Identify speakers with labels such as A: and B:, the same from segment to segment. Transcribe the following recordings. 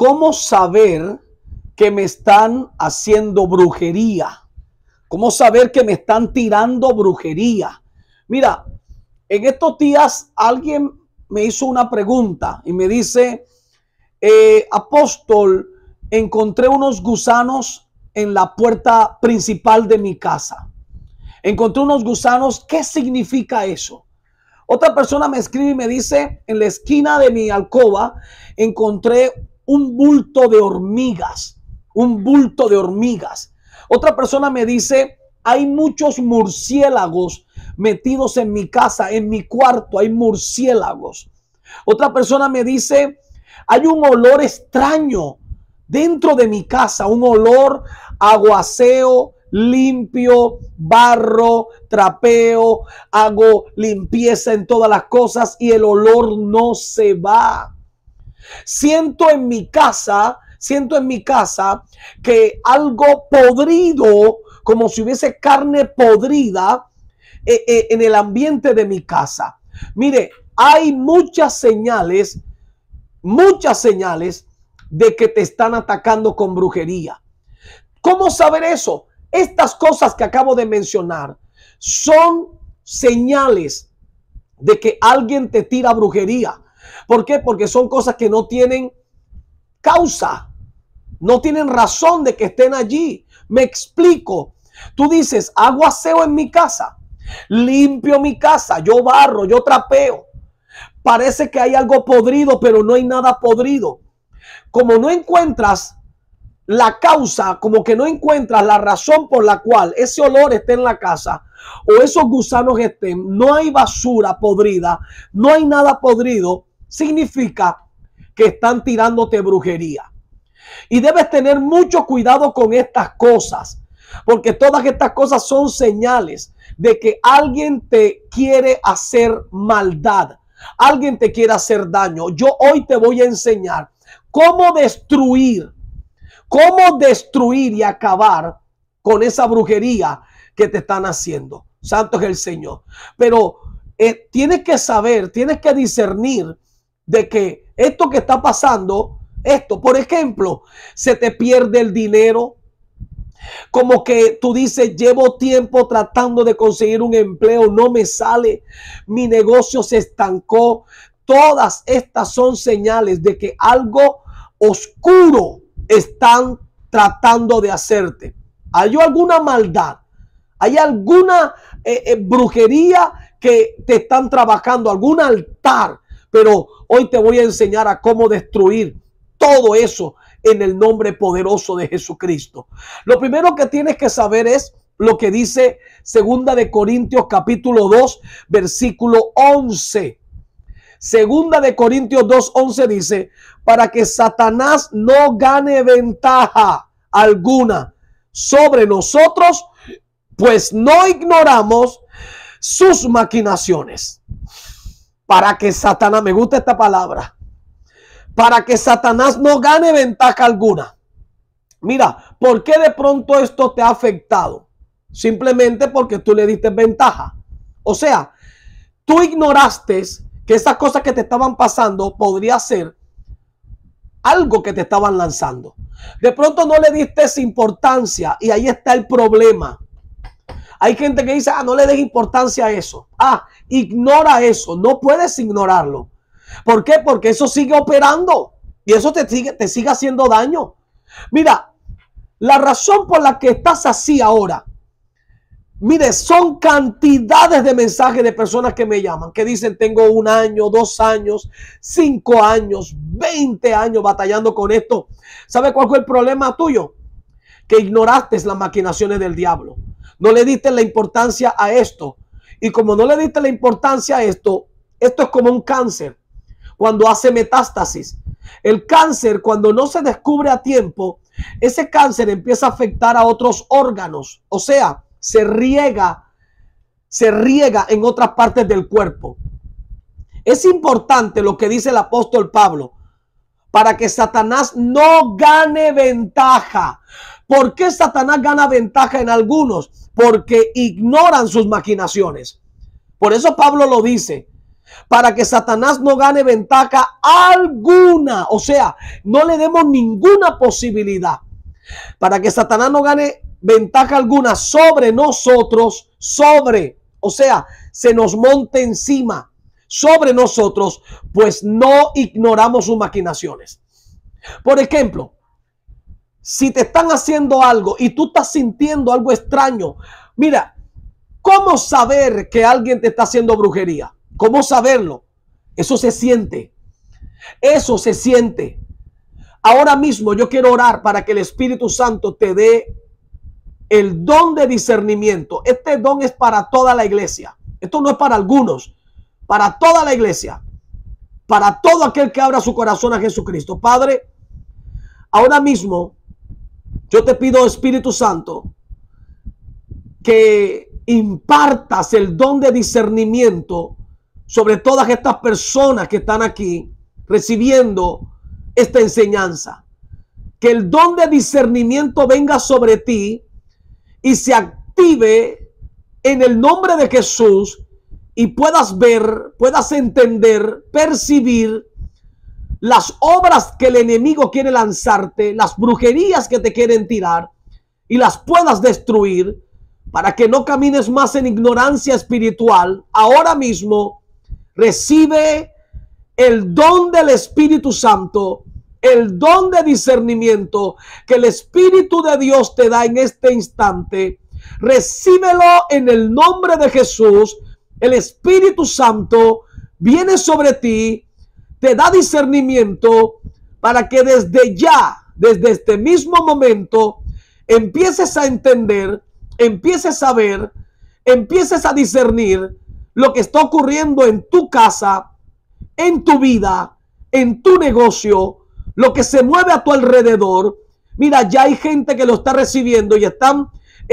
A: ¿Cómo saber que me están haciendo brujería? ¿Cómo saber que me están tirando brujería? Mira, en estos días alguien me hizo una pregunta y me dice, apóstol, encontré unos gusanos en la puerta principal de mi casa. Encontré unos gusanos, ¿qué significa eso? Otra persona me escribe y me dice, en la esquina de mi alcoba encontré un bulto de hormigas, un bulto de hormigas. Otra persona me dice, hay muchos murciélagos metidos en mi casa, en mi cuarto hay murciélagos. Otra persona me dice, hay un olor extraño dentro de mi casa, un olor aguaceo, limpio, barro, trapeo, hago limpieza en todas las cosas y el olor no se va. Siento en mi casa que algo podrido, como si hubiese carne podrida en el ambiente de mi casa. Mire, hay muchas señales de que te están atacando con brujería. ¿Cómo saber eso? Estas cosas que acabo de mencionar son señales de que alguien te tira brujería. ¿Por qué? Porque son cosas que no tienen causa, no tienen razón de que estén allí. Me explico. Tú dices, hago aseo en mi casa, limpio mi casa, yo barro, yo trapeo. Parece que hay algo podrido, pero no hay nada podrido. Como no encuentras la causa, como que no encuentras la razón por la cual ese olor esté en la casa o esos gusanos estén, no hay basura podrida, no hay nada podrido, significa que están tirándote brujería. Y debes tener mucho cuidado con estas cosas, porque todas estas cosas son señales de que alguien te quiere hacer maldad, alguien te quiere hacer daño. Yo hoy te voy a enseñar cómo destruir y acabar con esa brujería que te están haciendo. Santo es el Señor. Pero tienes que saber, tienes que discernir de que esto que está pasando, por ejemplo, se te pierde el dinero. Como que tú dices, llevo tiempo tratando de conseguir un empleo, no me sale, mi negocio se estancó. Todas estas son señales de que algo oscuro están tratando de hacerte. ¿Hay alguna maldad? ¿Hay alguna brujería que te están trabajando? ¿Algún altar? Pero hoy te voy a enseñar a cómo destruir todo eso en el nombre poderoso de Jesucristo. Lo primero que tienes que saber es lo que dice 2 de Corintios capítulo 2, versículo 11. 2 de Corintios 2:11 dice, para que Satanás no gane ventaja alguna sobre nosotros, pues no ignoramos sus maquinaciones. Para que Satanás, me gusta esta palabra, para que Satanás no gane ventaja alguna. Mira, ¿por qué de pronto esto te ha afectado? Simplemente porque tú le diste ventaja. O sea, tú ignoraste que esas cosas que te estaban pasando podría ser algo que te estaban lanzando. De pronto no le diste importancia y ahí está el problema. Hay gente que dice, no le des importancia a eso. Ignora eso. No puedes ignorarlo. ¿Por qué? Porque eso sigue operando y eso te sigue haciendo daño. Mira, la razón por la que estás así ahora, mire, son cantidades de mensajes de personas que me llaman, que dicen tengo 1 año, 2 años, 5 años, 20 años batallando con esto. ¿Sabe cuál fue el problema tuyo? Que ignoraste las maquinaciones del diablo. No le diste la importancia a esto. Y como no le diste la importancia a esto es como un cáncer cuando hace metástasis. El cáncer, cuando no se descubre a tiempo, ese cáncer empieza a afectar a otros órganos. O sea, se riega en otras partes del cuerpo. Es importante lo que dice el apóstol Pablo, para que Satanás no gane ventaja. ¿Por qué Satanás gana ventaja en algunos? Porque ignoran sus maquinaciones. Por eso Pablo lo dice. para que Satanás no gane ventaja alguna. O sea, no le demos ninguna posibilidad. Para que Satanás no gane ventaja alguna sobre nosotros, o sea, se nos monte encima sobre nosotros, pues no ignoramos sus maquinaciones. Por ejemplo, si te están haciendo algo y tú estás sintiendo algo extraño, mira, ¿cómo saber que alguien te está haciendo brujería? ¿Cómo saberlo? Eso se siente. Eso se siente. Ahora mismo yo quiero orar para que el Espíritu Santo te dé el don de discernimiento. Este don es para toda la iglesia. Esto no es para algunos, para toda la iglesia, para todo aquel que abra su corazón a Jesucristo. Padre, ahora mismo yo te pido, Espíritu Santo, que impartas el don de discernimiento sobre todas estas personas que están aquí recibiendo esta enseñanza. Que el don de discernimiento venga sobre ti y se active en el nombre de Jesús, y puedas ver, puedas entender, percibir las obras que el enemigo quiere lanzarte, las brujerías que te quieren tirar, y las puedas destruir para que no camines más en ignorancia espiritual. Ahora mismo recibe el don del Espíritu Santo, el don de discernimiento que el Espíritu de Dios te da en este instante. Recíbelo en el nombre de Jesús. El Espíritu Santo viene sobre ti, te da discernimiento para que desde ya, desde este mismo momento, empieces a entender, empieces a ver, empieces a discernir lo que está ocurriendo en tu casa, en tu vida, en tu negocio, lo que se mueve a tu alrededor. Mira, ya hay gente que lo está recibiendo y están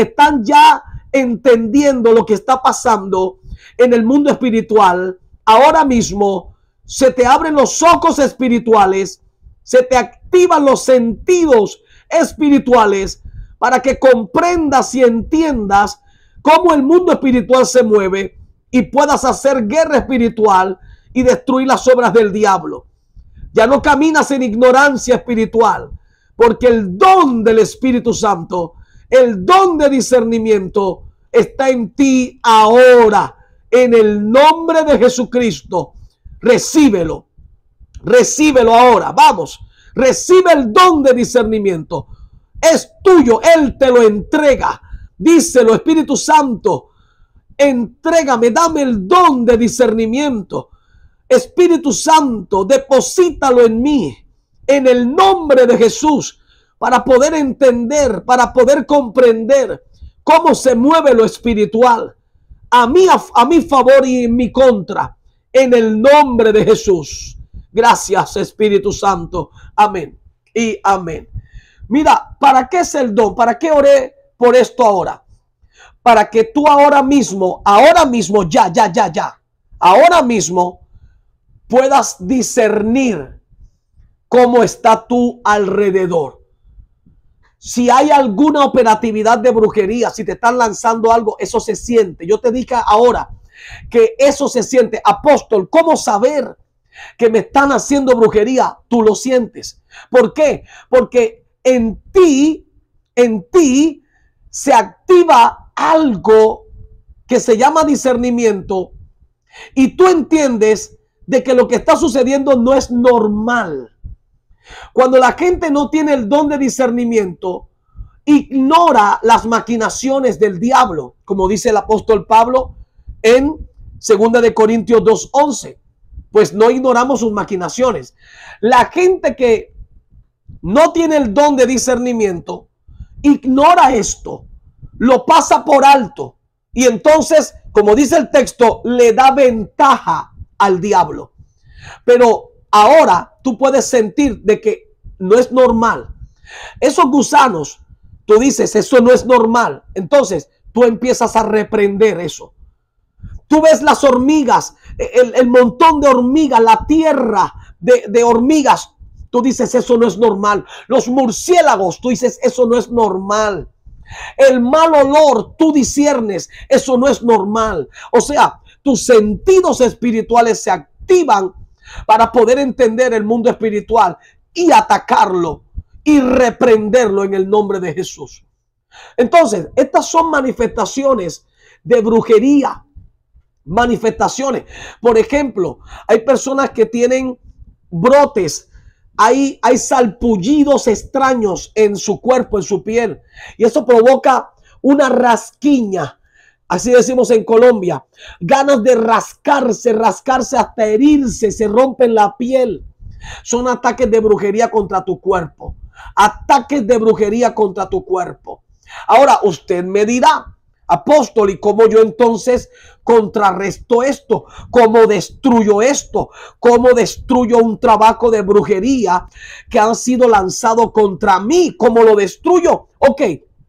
A: ya entendiendo lo que está pasando en el mundo espiritual. Ahora mismo se te abren los ojos espirituales, se te activan los sentidos espirituales para que comprendas y entiendas cómo el mundo espiritual se mueve y puedas hacer guerra espiritual y destruir las obras del diablo. Ya no caminas en ignorancia espiritual, porque el don del Espíritu Santo, el don de discernimiento está en ti ahora. En el nombre de Jesucristo, recíbelo. Recíbelo ahora. Vamos, recibe el don de discernimiento. Es tuyo, Él te lo entrega. Díselo, Espíritu Santo, entrégame, dame el don de discernimiento. Espíritu Santo, deposítalo en mí, en el nombre de Jesús, para poder entender, para poder comprender cómo se mueve lo espiritual, a mi favor y en mi contra, en el nombre de Jesús. Gracias, Espíritu Santo. Amén y amén. Mira, ¿para qué es el don? ¿Para qué oré por esto ahora? Para que tú ahora mismo, ya, ahora mismo puedas discernir cómo está tu alrededor. Si hay alguna operatividad de brujería, si te están lanzando algo, eso se siente. Yo te dije ahora que eso se siente. Apóstol, ¿cómo saber que me están haciendo brujería? Tú lo sientes. ¿Por qué? Porque en ti se activa algo que se llama discernimiento, y tú entiendes de que lo que está sucediendo no es normal. Cuando la gente no tiene el don de discernimiento, ignora las maquinaciones del diablo, como dice el apóstol Pablo en 2 de Corintios 2:11. Pues no ignoramos sus maquinaciones. La gente que no tiene el don de discernimiento ignora esto, lo pasa por alto, y entonces, como dice el texto, le da ventaja al diablo. Pero ahora tú puedes sentir de que no es normal. Esos gusanos, tú dices, eso no es normal. Entonces tú empiezas a reprender eso. Tú ves las hormigas, el montón de hormigas, la tierra de hormigas. Tú dices, eso no es normal. Los murciélagos, tú dices, eso no es normal. El mal olor, tú disiernes, eso no es normal. O sea, tus sentidos espirituales se activan para poder entender el mundo espiritual y atacarlo y reprenderlo en el nombre de Jesús. Entonces, estas son manifestaciones de brujería. Manifestaciones. Por ejemplo, hay personas que tienen brotes, hay salpullidos extraños en su cuerpo, en su piel, y eso provoca una rasquiña, así decimos en Colombia, ganas de rascarse hasta herirse, se rompen la piel. Son ataques de brujería contra tu cuerpo, ataques de brujería contra tu cuerpo. Ahora usted me dirá, apóstol, ¿y cómo yo entonces contrarresto esto? ¿Cómo destruyo esto? ¿Cómo destruyo un trabajo de brujería que han sido lanzado contra mí? ¿Cómo lo destruyo? Ok,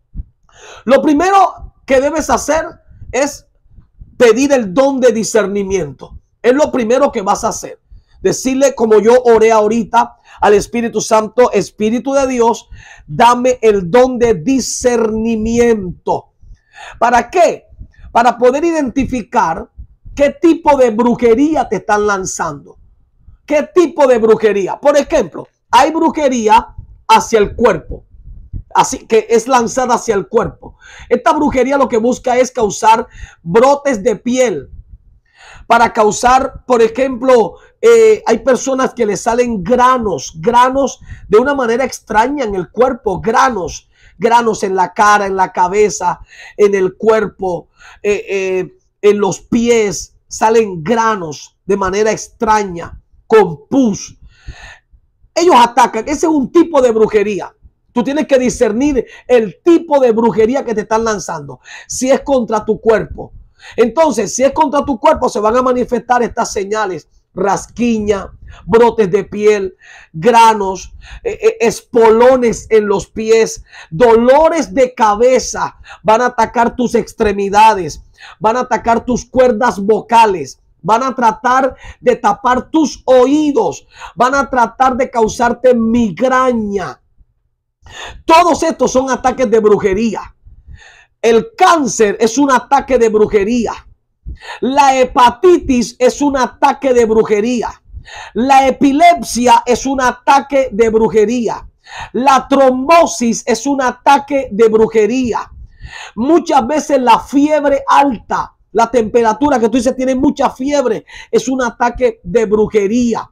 A: lo primero que debes hacer es pedir el don de discernimiento. Es lo primero que vas a hacer. Decirle, como yo oré ahorita al Espíritu Santo: Espíritu de Dios, dame el don de discernimiento. ¿Para qué? Para poder identificar qué tipo de brujería te están lanzando. ¿Qué tipo de brujería? Por ejemplo, hay brujería hacia el cuerpo, así que es lanzada hacia el cuerpo. Esta brujería lo que busca es causar brotes de piel, para causar, por ejemplo, hay personas que le salen granos de una manera extraña en el cuerpo, granos en la cara, en la cabeza, en el cuerpo, en los pies, salen granos de manera extraña, con pus. Ellos atacan. Ese es un tipo de brujería. Tú tienes que discernir el tipo de brujería que te están lanzando, si es contra tu cuerpo. Entonces, si es contra tu cuerpo, se van a manifestar estas señales: rasquiña, brotes de piel, granos, espolones en los pies, dolores de cabeza. Van a atacar tus extremidades, van a atacar tus cuerdas vocales, van a tratar de tapar tus oídos, van a tratar de causarte migraña. Todos estos son ataques de brujería. El cáncer es un ataque de brujería. La hepatitis es un ataque de brujería. La epilepsia es un ataque de brujería. La trombosis es un ataque de brujería. Muchas veces la fiebre alta, la temperatura que tú dices tiene mucha fiebre, es un ataque de brujería.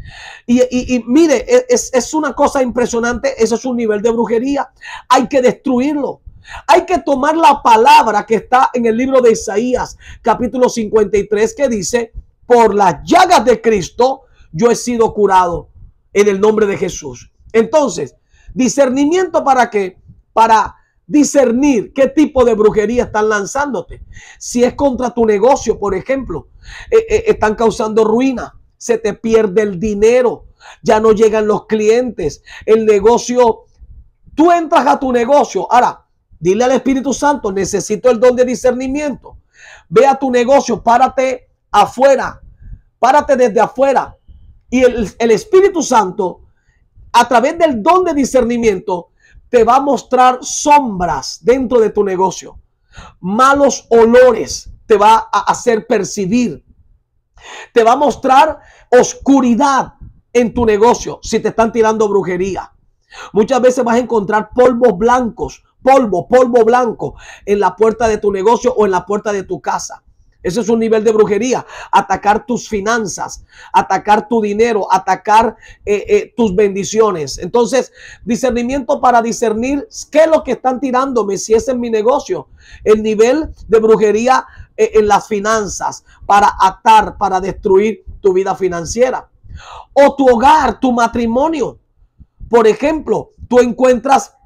A: Y mire, es una cosa impresionante. Eso es un nivel de brujería. Hay que destruirlo. Hay que tomar la palabra que está en el libro de Isaías, capítulo 53, que dice: por las llagas de Cristo yo he sido curado, en el nombre de Jesús. Entonces, discernimiento, ¿para qué? Para discernir qué tipo de brujería están lanzándote. Si es contra tu negocio, por ejemplo, están causando ruina, se te pierde el dinero, ya no llegan los clientes, el negocio, tú entras a tu negocio. Ahora, dile al Espíritu Santo: necesito el don de discernimiento. Ve a tu negocio, párate afuera, párate desde afuera. Y el Espíritu Santo, a través del don de discernimiento, te va a mostrar sombras dentro de tu negocio. Malos olores te va a hacer percibir. Te va a mostrar oscuridad en tu negocio si te están tirando brujería. Muchas veces vas a encontrar polvos blancos, polvo blanco en la puerta de tu negocio o en la puerta de tu casa. Ese es un nivel de brujería. Atacar tus finanzas, atacar tu dinero, atacar tus bendiciones. Entonces, discernimiento para discernir qué es lo que están tirándome, si es en mi negocio. El nivel de brujería en las finanzas, para atar, para destruir tu vida financiera. O tu hogar, tu matrimonio. Por ejemplo, tú encuentras,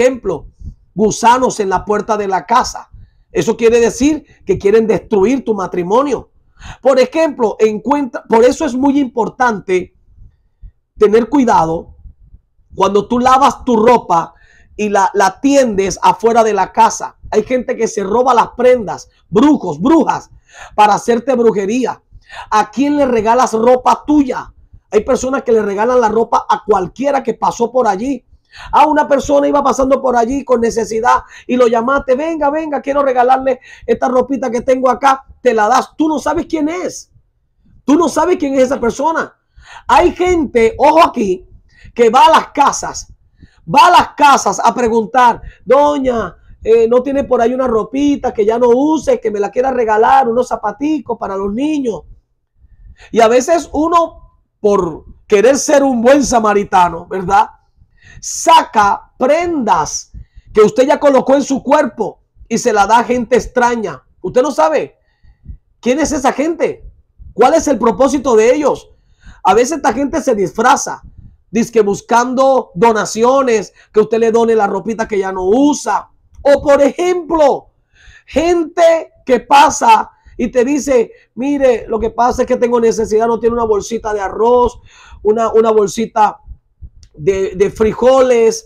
A: gusanos en la puerta de la casa. Eso quiere decir que quieren destruir tu matrimonio. Por ejemplo, por eso es muy importante tener cuidado cuando tú lavas tu ropa y la tiendes afuera de la casa. Hay gente que se roba las prendas, brujos, brujas, para hacerte brujería. ¿A quién le regalas ropa tuya? Hay personas que le regalan la ropa a cualquiera que pasó por allí. Una persona iba pasando por allí con necesidad y lo llamaste, venga, venga, quiero regalarle esta ropita que tengo acá, te la das. Tú no sabes quién es. Tú no sabes quién es esa persona. Hay gente, ojo aquí, que va a las casas a preguntar, doña, no tiene por ahí una ropita que ya no use, que me la quiera regalar, unos zapaticos para los niños. Y a veces uno, por querer ser un buen samaritano, ¿verdad?, saca prendas que usted ya colocó en su cuerpo y se la da a gente extraña. Usted no sabe quién es esa gente, cuál es el propósito de ellos. A veces esta gente se disfraza, dice que buscando donaciones, que usted le done la ropita que ya no usa. O por ejemplo, gente que pasa y te dice, mire, lo que pasa es que tengo necesidad, no tiene una bolsita de arroz, una bolsita de frijoles,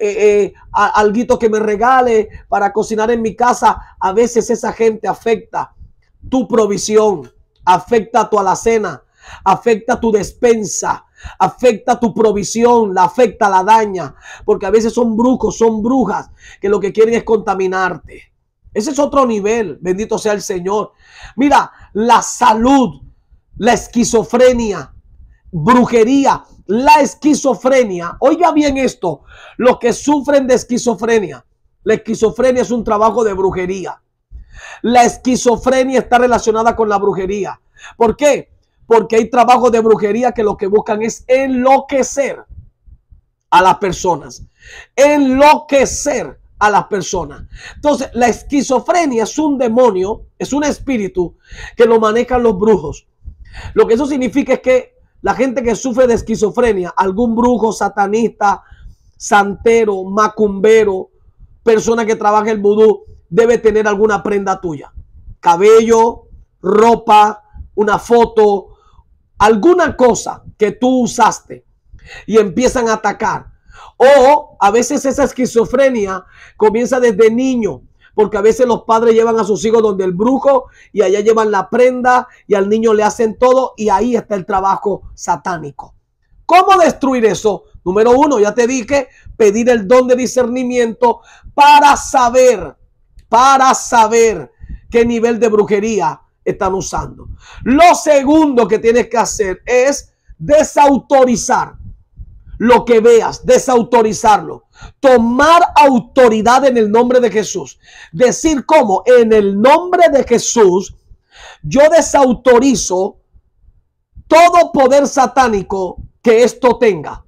A: alguito que me regale para cocinar en mi casa. A veces esa gente afecta tu provisión, afecta tu alacena, afecta tu despensa, afecta tu provisión, la afecta, la daña, porque a veces son brujos, son brujas que lo que quieren es contaminarte. Ese es otro nivel, bendito sea el Señor. Mira, la salud, la esquizofrenia, brujería, la esquizofrenia. Oiga bien esto, los que sufren de esquizofrenia. La esquizofrenia es un trabajo de brujería. La esquizofrenia está relacionada con la brujería. ¿Por qué? Porque hay trabajos de brujería que lo que buscan es enloquecer a las personas. Enloquecer a las personas. Entonces, la esquizofrenia es un demonio, es un espíritu que lo manejan los brujos. Lo que eso significa es que la gente que sufre de esquizofrenia, algún brujo, satanista, santero, macumbero, persona que trabaja el vudú, debe tener alguna prenda tuya. Cabello, ropa, una foto, alguna cosa que tú usaste y empiezan a atacar. O a veces esa esquizofrenia comienza desde niño, porque a veces los padres llevan a sus hijos donde el brujo y allá llevan la prenda y al niño le hacen todo y ahí está el trabajo satánico. ¿Cómo destruir eso? Número uno, ya te dije, pedir el don de discernimiento para saber qué nivel de brujería están usando. Lo segundo que tienes que hacer es desautorizar lo que veas, desautorizarlo. Tomar autoridad en el nombre de Jesús. Decir cómo, en el nombre de Jesús, yo desautorizo todo poder satánico que esto tenga.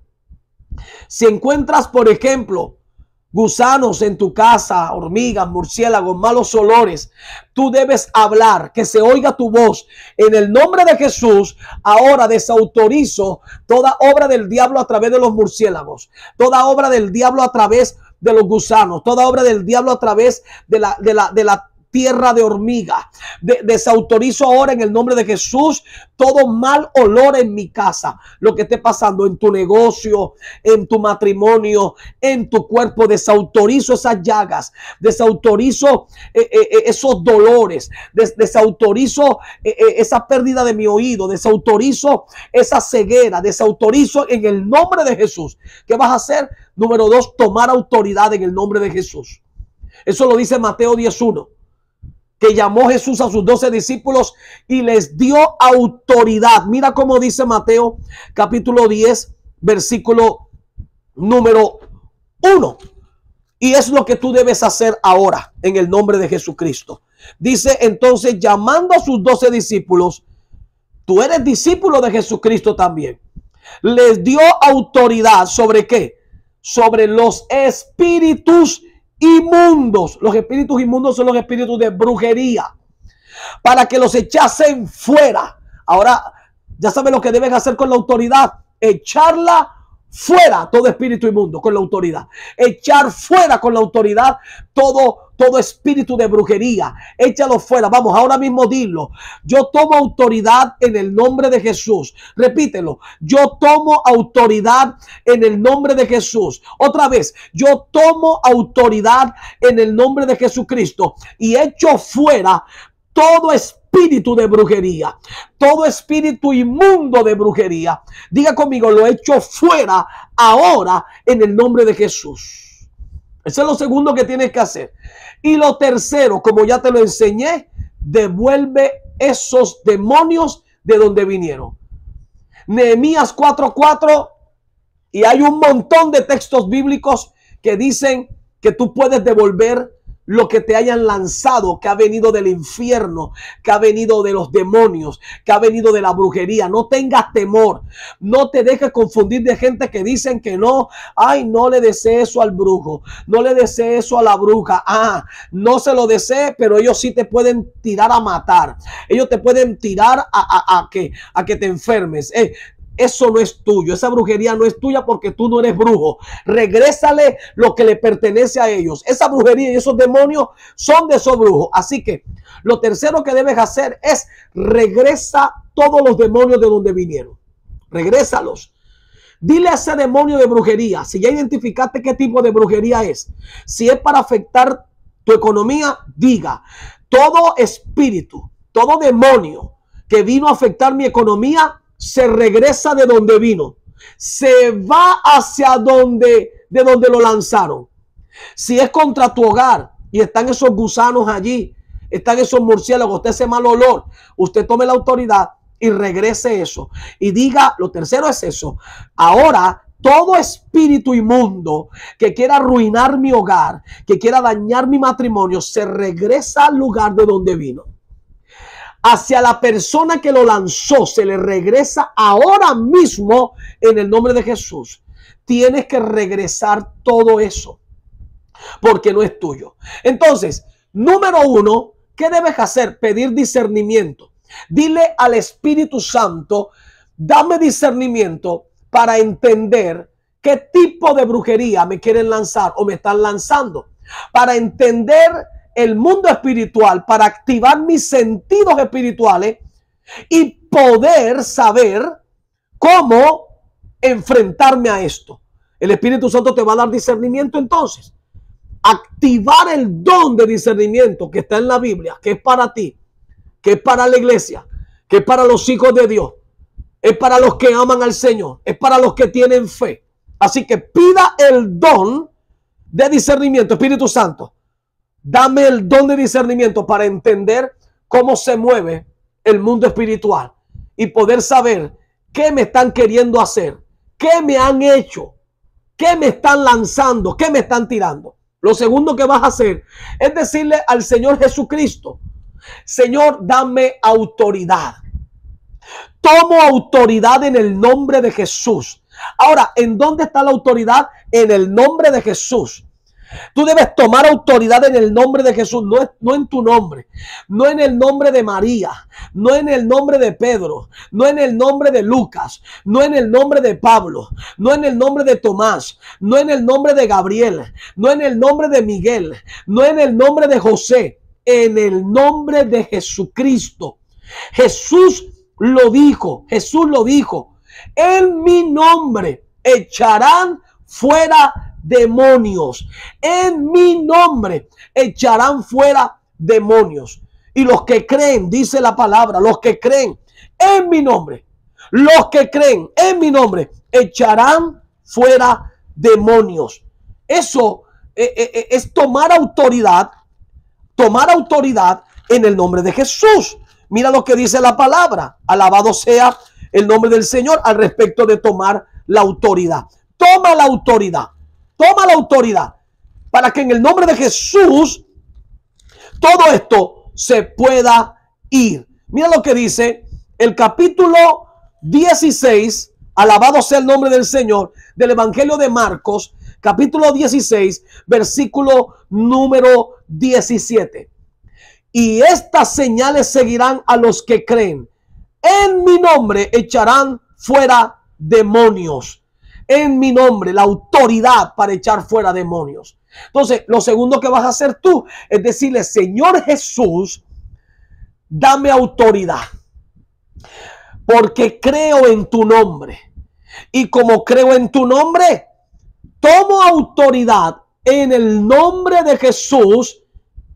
A: Si encuentras, por ejemplo, gusanos en tu casa, hormigas, murciélagos, malos olores, tú debes hablar, que se oiga tu voz. En el nombre de Jesús, ahora desautorizo toda obra del diablo a través de los murciélagos, toda obra del diablo a través de los gusanos, toda obra del diablo a través de la tierra de hormiga. Desautorizo ahora en el nombre de Jesús todo mal olor en mi casa. Lo que esté pasando en tu negocio, en tu matrimonio, en tu cuerpo, desautorizo esas llagas, desautorizo esos dolores, desautorizo esa pérdida de mi oído, desautorizo esa ceguera, desautorizo en el nombre de Jesús. ¿Qué vas a hacer? Número 2, tomar autoridad en el nombre de Jesús. Eso lo dice Mateo 10:1. Que llamó Jesús a sus 12 discípulos y les dio autoridad. Mira cómo dice Mateo capítulo 10, versículo número 1. Y es lo que tú debes hacer ahora en el nombre de Jesucristo. Dice entonces, llamando a sus 12 discípulos, tú eres discípulo de Jesucristo también. Les dio autoridad ¿sobre qué? Sobre los espíritus inmundos. Los espíritus inmundos son los espíritus de brujería, para que los echasen fuera. Ahora ya saben lo que deben hacer con la autoridad: echarla fuera, todo espíritu inmundo con la autoridad. Echar fuera con la autoridad todo espíritu de brujería. Échalo fuera. Vamos, ahora mismo dilo. Yo tomo autoridad en el nombre de Jesús. Repítelo. Yo tomo autoridad en el nombre de Jesús. Otra vez. Yo tomo autoridad en el nombre de Jesucristo y echo fuera todo espíritu espíritu de brujería, todo espíritu inmundo de brujería, diga conmigo, lo echo fuera ahora en el nombre de Jesús. Eso es lo segundo que tienes que hacer. Y lo tercero, como ya te lo enseñé, devuelve esos demonios de donde vinieron. Nehemías 4:4, y hay un montón de textos bíblicos que dicen que tú puedes devolver lo que te hayan lanzado, que ha venido del infierno, que ha venido de los demonios, que ha venido de la brujería. No tengas temor, no te dejes confundir de gente que dicen que no, ay, no le desee eso al brujo, no le desee eso a la bruja. No se lo desee, pero ellos sí te pueden tirar a matar, ellos te pueden tirar a que te enfermes. Eso no es tuyo, esa brujería no es tuya porque tú no eres brujo. Regrésale lo que le pertenece a ellos. Esa brujería y esos demonios son de esos brujos. Así que lo tercero que debes hacer es regresa todos los demonios de donde vinieron. Regrésalos. Dile a ese demonio de brujería, si ya identificaste qué tipo de brujería es, si es para afectar tu economía, diga, todo espíritu, todo demonio que vino a afectar mi economía, se regresa de donde vino, se va hacia de donde lo lanzaron. Si es contra tu hogar y están esos gusanos allí, están esos murciélagos, está ese mal olor, usted tome la autoridad y regrese eso. Y diga, lo tercero es eso. Ahora, todo espíritu inmundo que quiera arruinar mi hogar, que quiera dañar mi matrimonio, se regresa al lugar de donde vino. Hacia la persona que lo lanzó se le regresa ahora mismo en el nombre de Jesús. Tienes que regresar todo eso porque no es tuyo. Entonces, número uno, ¿qué debes hacer? Pedir discernimiento. Dile al Espíritu Santo, dame discernimiento para entender qué tipo de brujería me quieren lanzar o me están lanzando. Para entender el mundo espiritual, para activar mis sentidos espirituales y poder saber cómo enfrentarme a esto. El Espíritu Santo te va a dar discernimiento entonces. Activar el don de discernimiento que está en la Biblia, que es para ti, que es para la iglesia, que es para los hijos de Dios, es para los que aman al Señor, es para los que tienen fe. Así que pida el don de discernimiento. Espíritu Santo, dame el don de discernimiento para entender cómo se mueve el mundo espiritual y poder saber qué me están queriendo hacer, qué me han hecho, qué me están lanzando, qué me están tirando. Lo segundo que vas a hacer es decirle al Señor Jesucristo, Señor, dame autoridad. Tomo autoridad en el nombre de Jesús. Ahora, ¿en dónde está la autoridad? En el nombre de Jesús. Tú debes tomar autoridad en el nombre de Jesús, no en tu nombre, no en el nombre de María, no en el nombre de Pedro, no en el nombre de Lucas, no en el nombre de Pablo, no en el nombre de Tomás, no en el nombre de Gabriel, no en el nombre de Miguel, no en el nombre de José, en el nombre de Jesucristo. Jesús lo dijo, en mi nombre echarán fuera demonios. En mi nombre echarán fuera demonios. Y los que creen, dice la palabra, los que creen en mi nombre, los que creen en mi nombre echarán fuera demonios. Eso es tomar autoridad en el nombre de Jesús. Mira lo que dice la palabra. Alabado sea el nombre del Señor al respecto de tomar la autoridad. Toma la autoridad. Toma la autoridad para que en el nombre de Jesús todo esto se pueda ir. Mira lo que dice el capítulo 16, alabado sea el nombre del Señor, del Evangelio de Marcos, capítulo 16, versículo número 17. Y estas señales seguirán a los que creen. En mi nombre echarán fuera demonios. En mi nombre, la autoridad para echar fuera demonios. Entonces, lo segundo que vas a hacer tú es decirle, Señor Jesús, dame autoridad. Porque creo en tu nombre. Y como creo en tu nombre, tomo autoridad en el nombre de Jesús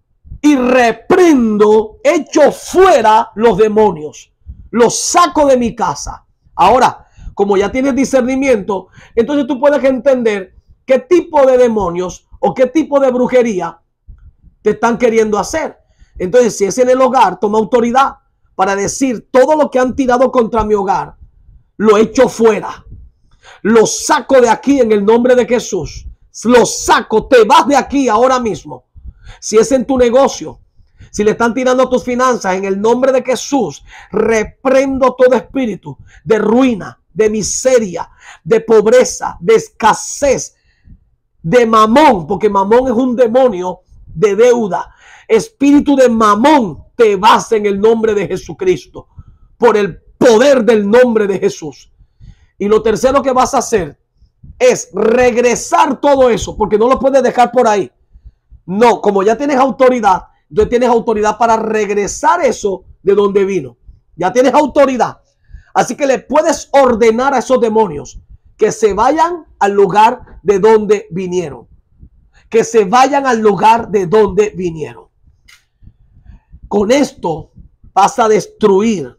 A: y reprendo, echo fuera los demonios, los saco de mi casa. Ahora, como ya tienes discernimiento, entonces tú puedes entender qué tipo de demonios o qué tipo de brujería te están queriendo hacer. Entonces, si es en el hogar, toma autoridad para decir: todo lo que han tirado contra mi hogar, lo echo fuera. Lo saco de aquí en el nombre de Jesús. Lo saco, te vas de aquí ahora mismo. Si es en tu negocio, si le están tirando tus finanzas, en el nombre de Jesús, reprendo todo espíritu de ruina, de miseria, de pobreza, de escasez, de mamón, porque mamón es un demonio de deuda. Espíritu de mamón, te vas en el nombre de Jesucristo, por el poder del nombre de Jesús. Y lo tercero que vas a hacer es regresar todo eso, porque no lo puedes dejar por ahí. No, como ya tienes autoridad, entonces tienes autoridad para regresar eso de donde vino. Ya tienes autoridad. Así que le puedes ordenar a esos demonios que se vayan al lugar de donde vinieron. Que se vayan al lugar de donde vinieron. Con esto vas a destruir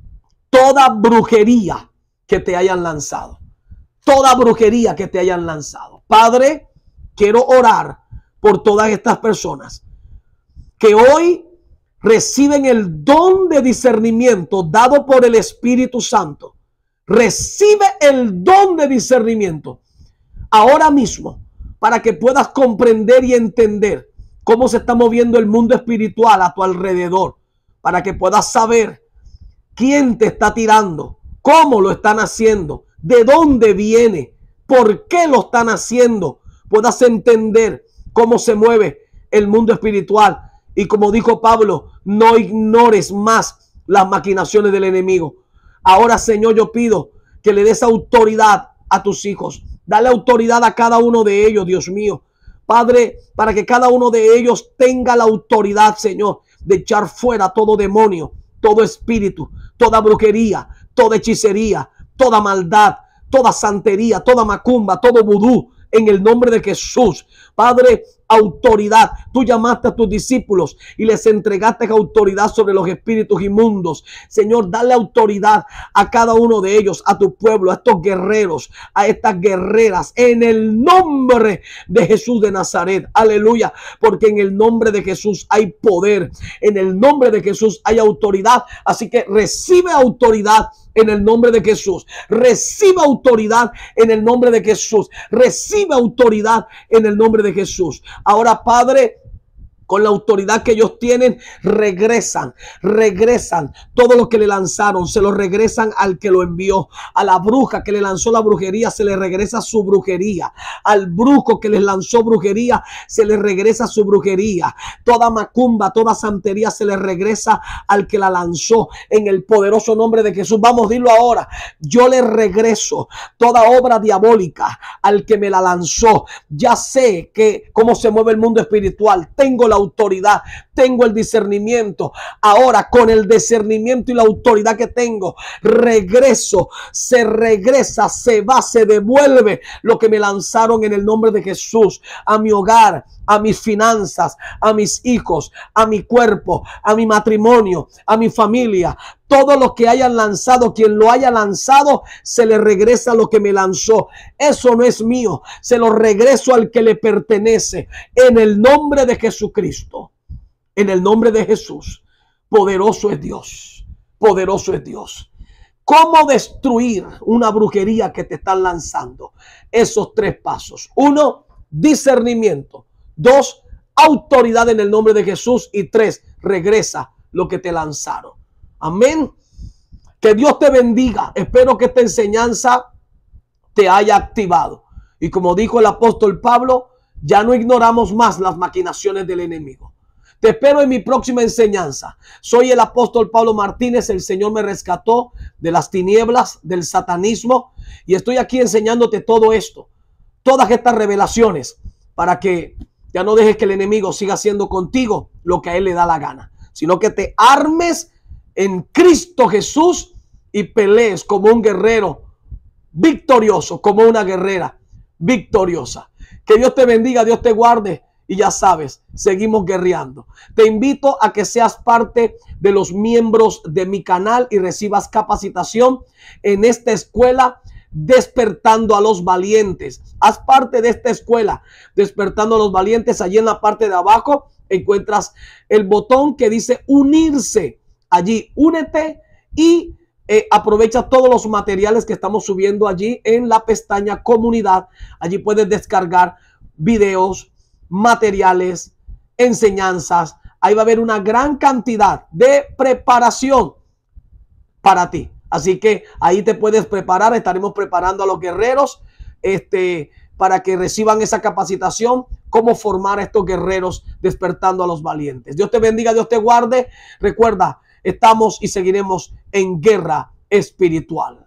A: toda brujería que te hayan lanzado. Toda brujería que te hayan lanzado. Padre, quiero orar por todas estas personas que hoy reciben el don de discernimiento dado por el Espíritu Santo. Recibe el don de discernimiento ahora mismo para que puedas comprender y entender cómo se está moviendo el mundo espiritual a tu alrededor, para que puedas saber quién te está tirando, cómo lo están haciendo, de dónde viene, por qué lo están haciendo. Puedas entender cómo se mueve el mundo espiritual. Y como dijo Pablo, no ignores más las maquinaciones del enemigo. Ahora, Señor, yo pido que le des autoridad a tus hijos. Dale autoridad a cada uno de ellos, Dios mío. Padre, para que cada uno de ellos tenga la autoridad, Señor, de echar fuera todo demonio, todo espíritu, toda brujería, toda hechicería, toda maldad, toda santería, toda macumba, todo vudú, en el nombre de Jesús. Padre, autoridad. Tú llamaste a tus discípulos y les entregaste autoridad sobre los espíritus inmundos. Señor, dale autoridad a cada uno de ellos, a tu pueblo, a estos guerreros, a estas guerreras, en el nombre de Jesús de Nazaret. Aleluya, porque en el nombre de Jesús hay poder, en el nombre de Jesús hay autoridad. Así que recibe autoridad en el nombre de Jesús. Recibe autoridad en el nombre de Jesús. Recibe autoridad en el nombre de Jesús. Ahora, Padre, con la autoridad que ellos tienen, regresan todo lo que le lanzaron, se lo regresan al que lo envió. A la bruja que le lanzó la brujería, se le regresa su brujería. Al brujo que les lanzó brujería, se le regresa su brujería. Toda macumba, toda santería se le regresa al que la lanzó, en el poderoso nombre de Jesús. Vamos, dilo ahora: yo le regreso toda obra diabólica al que me la lanzó. Ya sé que cómo se mueve el mundo espiritual. Tengo la autoridad, tengo el discernimiento. Ahora, con el discernimiento y la autoridad que tengo, regreso, se regresa, se va, se devuelve lo que me lanzaron en el nombre de Jesús a mi hogar, a mis finanzas, a mis hijos, a mi cuerpo, a mi matrimonio, a mi familia. Todo lo que hayan lanzado, quien lo haya lanzado, se le regresa lo que me lanzó. Eso no es mío, se lo regreso al que le pertenece. En el nombre de Jesucristo, en el nombre de Jesús. Poderoso es Dios, poderoso es Dios. ¿Cómo destruir una brujería que te están lanzando? Esos tres pasos. 1, discernimiento. 2, autoridad en el nombre de Jesús. Y 3, regresa lo que te lanzaron. Amén. Que Dios te bendiga. Espero que esta enseñanza te haya activado. Y como dijo el apóstol Pablo, ya no ignoramos más las maquinaciones del enemigo. Te espero en mi próxima enseñanza. Soy el apóstol Pablo Martínez. El Señor me rescató de las tinieblas, del satanismo. Y estoy aquí enseñándote todo esto. Todas estas revelaciones. Para que ya no dejes que el enemigo siga haciendo contigo lo que a él le da la gana. Sino que te armes en Cristo Jesús y pelees como un guerrero victorioso, como una guerrera victoriosa. Que Dios te bendiga, Dios te guarde y ya sabes, seguimos guerreando. Te invito a que seas parte de los miembros de mi canal y recibas capacitación en esta escuela Despertando a los Valientes. Haz parte de esta escuela Despertando a los Valientes. Allí en la parte de abajo encuentras el botón que dice unirse. Allí únete y aprovecha todos los materiales que estamos subiendo allí en la pestaña comunidad. Allí puedes descargar videos, materiales, enseñanzas. Ahí va a haber una gran cantidad de preparación para ti. Así que ahí te puedes preparar. Estaremos preparando a los guerreros para que reciban esa capacitación, cómo formar a estos guerreros despertando a los valientes. Dios te bendiga, Dios te guarde. Recuerda, estamos y seguiremos en guerra espiritual.